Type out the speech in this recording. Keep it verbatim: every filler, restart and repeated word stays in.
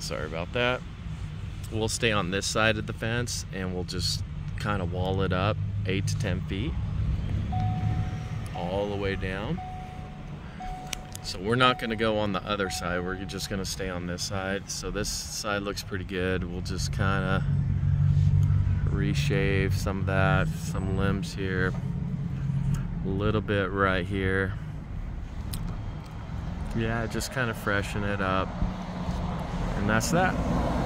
sorry about that. We'll stay on this side of the fence and we'll just kind of wall it up eight to ten feet all the way down. So we're not going to go on the other side, we're just going to stay on this side. So this side looks pretty good. We'll just kind of reshave some of that, some limbs here, a little bit right here. Yeah, just kind of freshen it up, and that's that.